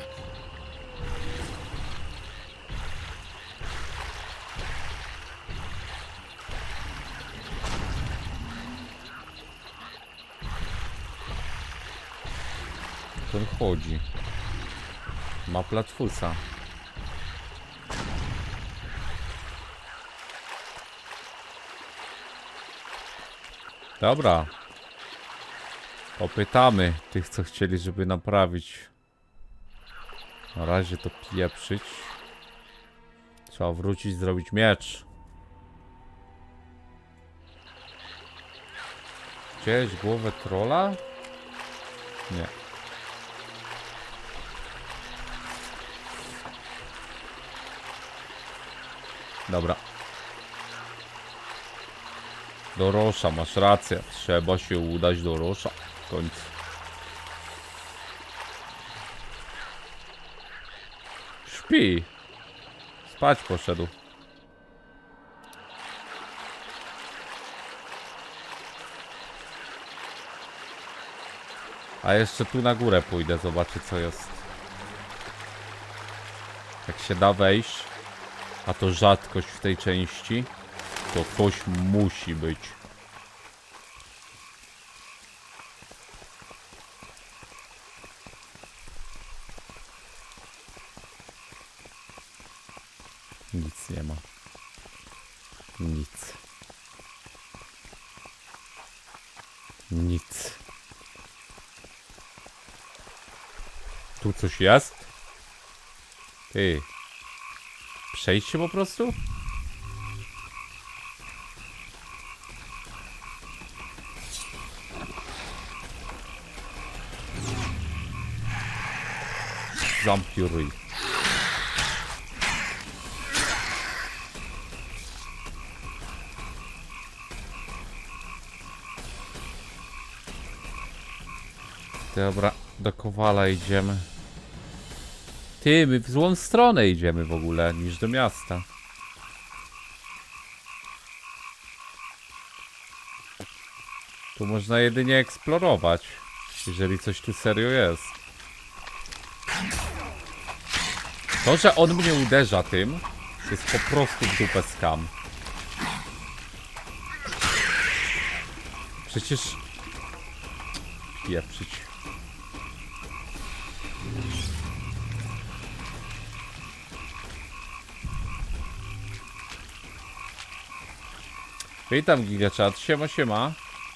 Speaker 1: Ten chodzi. Ma platfusa. Dobra. Popytamy tych, co chcieli, żeby naprawić. Na razie to pieprzyć. Trzeba wrócić, zrobić miecz. Gdzieś głowę trolla? Nie. Dobra. Do Rosza, masz rację. Trzeba się udać do Rosza. W końcu. Śpi. Spać poszedł. A jeszcze tu na górę pójdę, zobaczę co jest. Jak się da wejść, a to rzadkość w tej części, to coś musi być. Nic nie ma. Nic. Nic. Tu coś jest? Ty. Przejście po prostu? Zamknij ryj. Dobra, do Kowala idziemy. Ty, my w złą stronę idziemy w ogóle, niż do miasta. Tu można jedynie eksplorować, jeżeli coś tu serio jest. To, że on mnie uderza tym, jest po prostu w dupę skam. Przecież... Pieprzyć. Witam Gigachat, siema siema.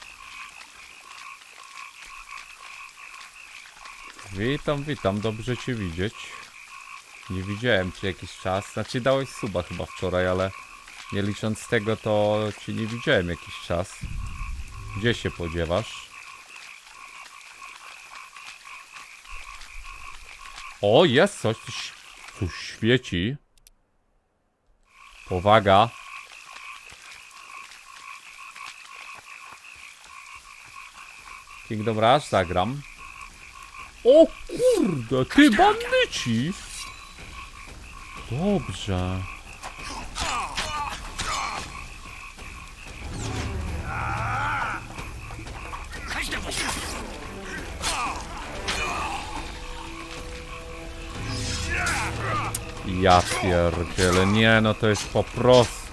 Speaker 1: Witam, dobrze cię widzieć. Nie widziałem cię jakiś czas, znaczy dałeś suba chyba wczoraj, ale nie licząc tego to cię nie widziałem jakiś czas. Gdzie się podziewasz? O, jest coś, coś świeci. Powaga. Kingdom Rush zagram. O kurde, ty bandyci! Dobrze. Ja pierdzielę, nie no to jest po prostu...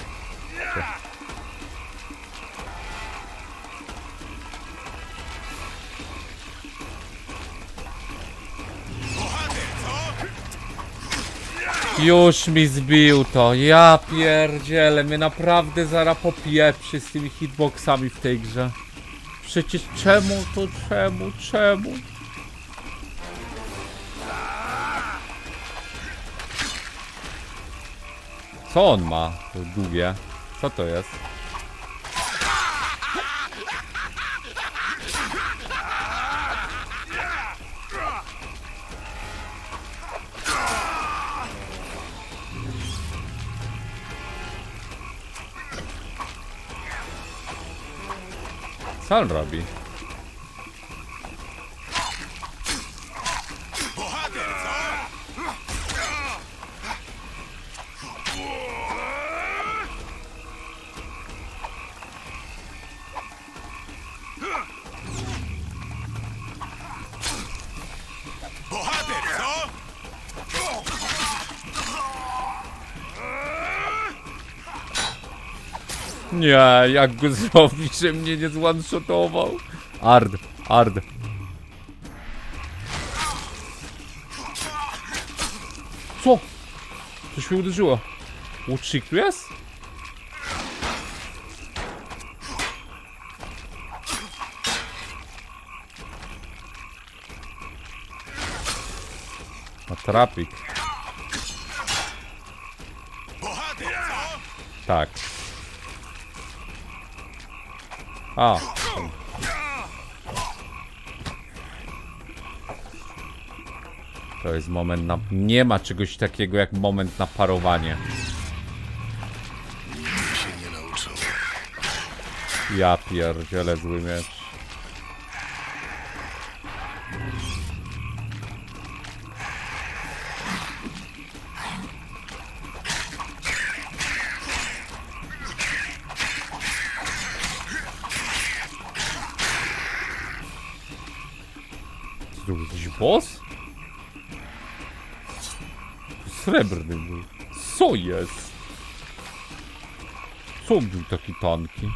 Speaker 1: Już mi zbił to, ja pierdzielę, mnie naprawdę zaraz popieprzy z tymi hitboxami w tej grze. Przecież czemu to, czemu? Co on ma? To długie. Co to jest? Co on robi? Nie, jak go zrobić, że mnie nie zone-shotował? Ard. Co? Coś mnie uderzyło. Łucznik tu jest? Trapik. Tak. A. To jest moment na... Nie ma czegoś takiego jak moment na parowanie.
Speaker 5: Się nie nauczą.
Speaker 1: Ja pierdzielę, zły miecz. Tu jakiś boss? Srebrny był. Co jest? Co był taki tanki?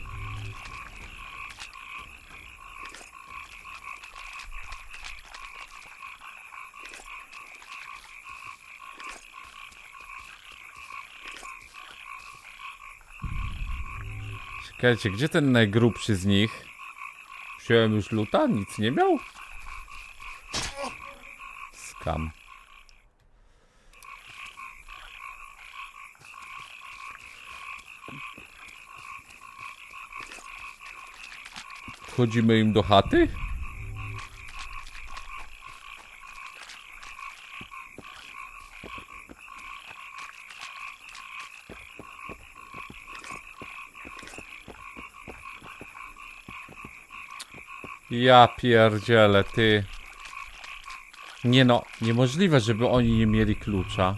Speaker 1: Czekajcie, gdzie ten najgrubszy z nich? Wziąłem już luta? Nic nie miał? Skam. Wchodzimy im do chaty? Ja pierdzielę, ty. Nie no, niemożliwe, żeby oni nie mieli klucza.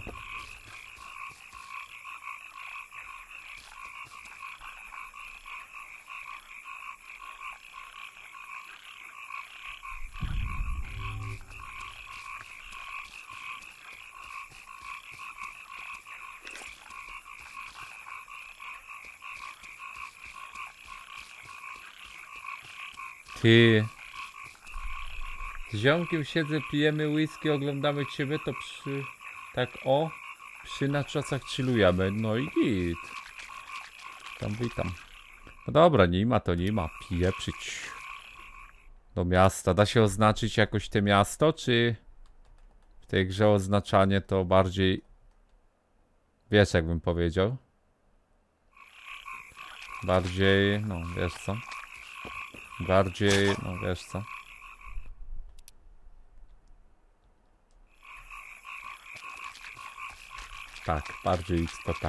Speaker 1: Ty. Z ziomkiem siedzę, pijemy whisky, oglądamy ciebie, to tak przy na czasach chillujemy, no i git. Witam. No dobra, nie ma to nie ma, pieprzyć. Do miasta, da się oznaczyć jakoś te miasto, czy w tej grze oznaczanie to bardziej, wiesz jakbym powiedział? Bardziej, no wiesz co? Bardziej, no wiesz co? Tak, bardziej istota.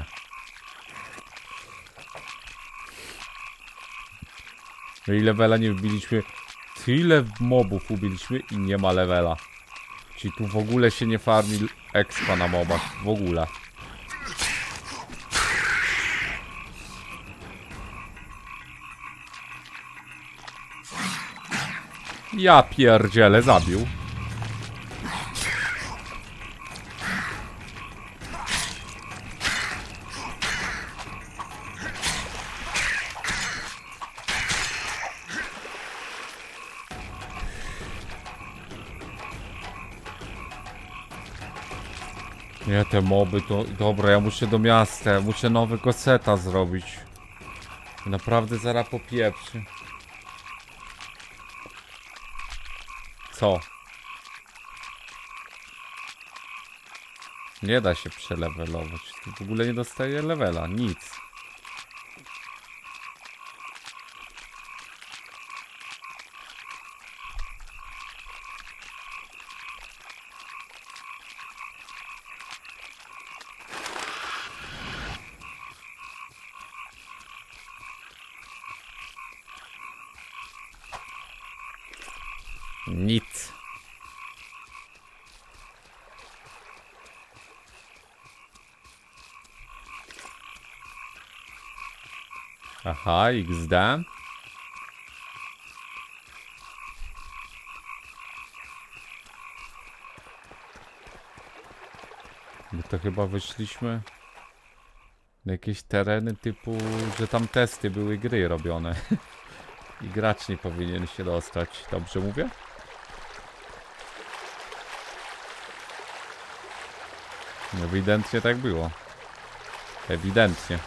Speaker 1: No i levela nie wbiliśmy. Tyle mobów ubiliśmy i nie ma levela. Czyli tu w ogóle się nie farmi expa na mobach. W ogóle. Ja pierdzielę, zabił. Nie, te moby to... Dobra, ja muszę do miasta, ja muszę nowego seta zrobić. Naprawdę zaraz popieprzy. Co? Nie da się przelevelować. Tu w ogóle nie dostaje levela, nic. Nic. Aha, XD. My to chyba wyszliśmy na jakieś tereny typu, że tam testy były gry robione. I gracz nie powinien się dostać. Dobrze mówię? Ewidentnie tak było. Ewidentnie.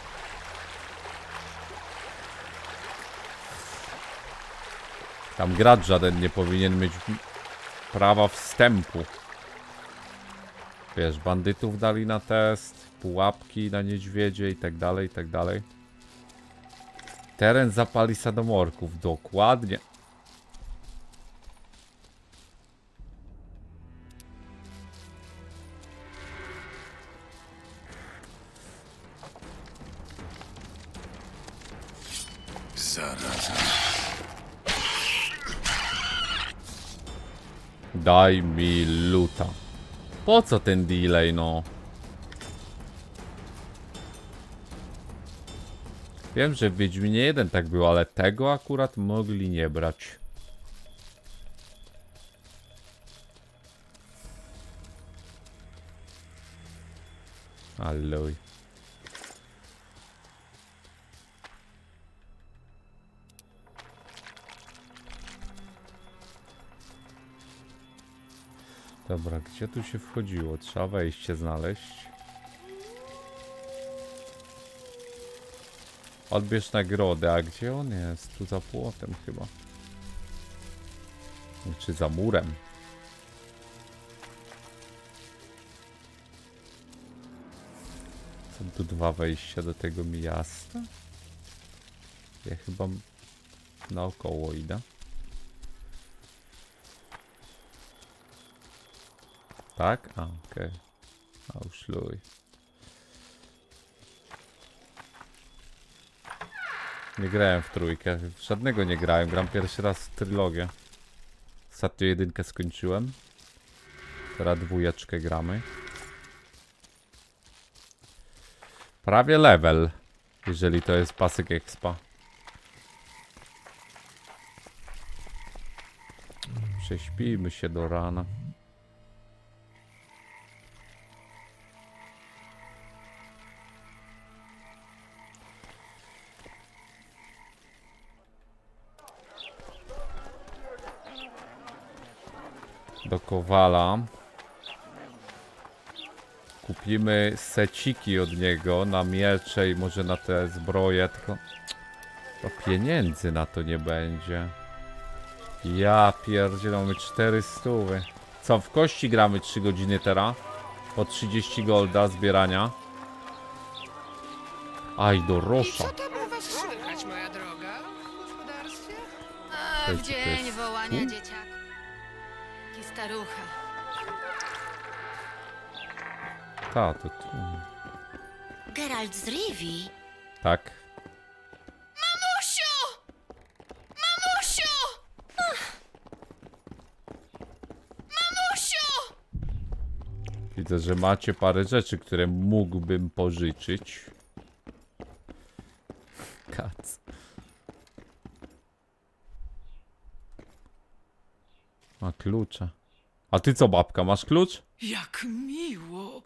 Speaker 1: Tam gracz żaden nie powinien mieć prawa wstępu. Wiesz, bandytów dali na test, pułapki na niedźwiedzie i tak dalej, i tak dalej. Teren zapali sadomorków, dokładnie.
Speaker 5: Zaraza.
Speaker 1: Daj mi luta. Po co ten delay, no? Wiem, że w Wiedźminie 1 tak było, ale tego akurat mogli nie brać. Alluj. Dobra, gdzie tu się wchodziło? Trzeba wejście znaleźć. Odbierz nagrodę, a gdzie on jest? Tu za płotem chyba. Czy za murem? Są tu dwa wejścia do tego miasta? Ja chyba naokoło idę. Tak? A, okej. A, uszluj. Nie grałem w trójkę. Żadnego nie grałem. Gram pierwszy raz w trylogię. Ostatnio jedynkę skończyłem. Teraz dwójeczkę gramy. Prawie level. Jeżeli to jest pasek expa. Prześpijmy się do rana. Do Kowala. Kupimy seciki od niego na miecze i może na te zbroje, tylko to pieniędzy na to nie będzie. Ja pierdzielę, mamy 400. Co, w kości gramy 3 godziny teraz? Po 30 golda zbierania. Aj, do Rosza.
Speaker 8: Co tam u was słychać, moja droga? W gospodarstwie?
Speaker 9: A,
Speaker 1: Cześć,
Speaker 9: w
Speaker 1: to
Speaker 9: dzień
Speaker 1: jest
Speaker 9: wołania
Speaker 1: tu?
Speaker 9: dzieciaku. I starucha.
Speaker 1: Ta, to tu.
Speaker 9: Geralt z Rivii.
Speaker 1: Tak.
Speaker 9: Mamusiu! Mamusiu! Mamusiu!
Speaker 1: Widzę, że macie parę rzeczy, które mógłbym pożyczyć. Kac. Ma klucze. A ty co, babka, masz klucz?
Speaker 3: Jak miło.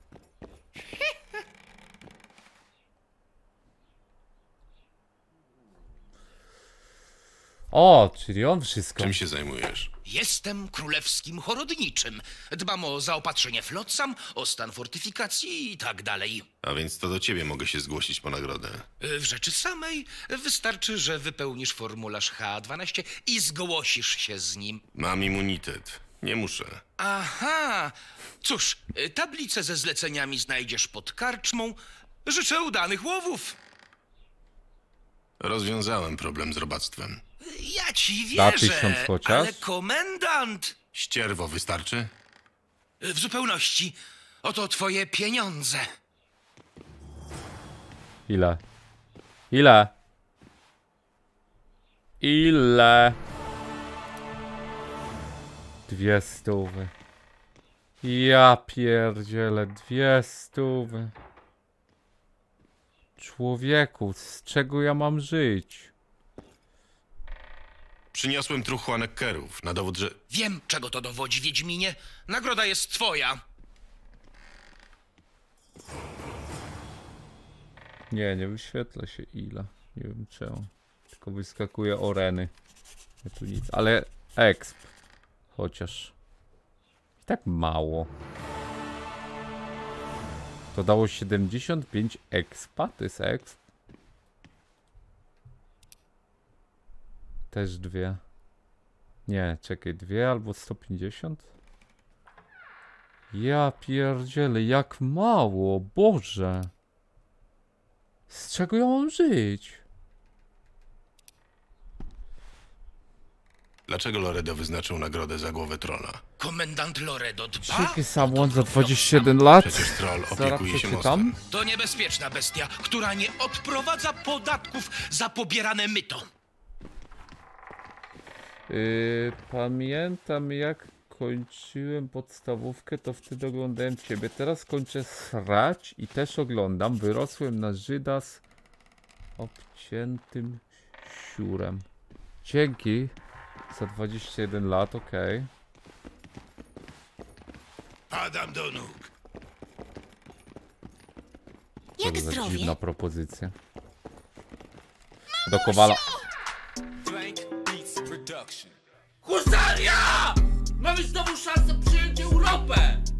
Speaker 1: O, czyli on wszystko.
Speaker 4: Czym się zajmujesz?
Speaker 3: Jestem królewskim chorodniczym. Dbam o zaopatrzenie flotsam, o stan fortyfikacji i tak dalej.
Speaker 4: A więc to do ciebie mogę się zgłosić po nagrodę.
Speaker 3: W rzeczy samej wystarczy, że wypełnisz formularz H12 i zgłosisz się z nim.
Speaker 4: Mam immunitet. Nie muszę.
Speaker 3: Aha! Cóż, tablicę ze zleceniami znajdziesz pod karczmą. Życzę udanych łowów.
Speaker 4: Rozwiązałem problem z robactwem.
Speaker 3: Ja ci
Speaker 1: Da
Speaker 3: wierzę,
Speaker 1: 1000 chociaż?
Speaker 3: ale komendant...
Speaker 4: Ścierwo wystarczy?
Speaker 3: W zupełności. Oto twoje pieniądze.
Speaker 1: Ile? Ile? Ile? 200. Ja pierdzielę, 200. Człowieku, z czego ja mam żyć?
Speaker 4: Przyniosłem truchła Neckerów na dowód, że...
Speaker 3: Wiem, czego to dowodzi, Wiedźminie. Nagroda jest twoja.
Speaker 1: Nie wyświetla się ile. Nie wiem czemu. Tylko wyskakuje oreny. Nie tu nic, ale exp. Chociaż. I tak mało. To dało 75 expa? To jest exp? Też 2. Nie, czekaj, 2 albo 150? Ja pierdzielę, jak mało, Boże. Z czego ja mam żyć?
Speaker 4: Dlaczego Loredo wyznaczył nagrodę za głowę trolla?
Speaker 3: Komendant Loredo dba
Speaker 1: Czekaj,
Speaker 3: o
Speaker 1: Samuel za
Speaker 3: dobro
Speaker 1: 21 lat.
Speaker 4: Przecież troll
Speaker 1: Zaraz
Speaker 4: opiekuje się
Speaker 1: przeczytam.
Speaker 4: mostem.
Speaker 3: To niebezpieczna bestia, która nie odprowadza podatków za pobierane myto.
Speaker 1: Pamiętam jak kończyłem podstawówkę, to wtedy oglądałem ciebie. Teraz kończę srać i też oglądam. Wyrosłem na Żyda z obciętym siurem. Dzięki za 21 lat, okej.
Speaker 5: Padam do nóg.
Speaker 9: Jak
Speaker 1: To za
Speaker 9: zdrowie?
Speaker 1: dziwna propozycja. Do Kowala.
Speaker 8: Husaria! Mamy znowu szansę przyjąć Europę!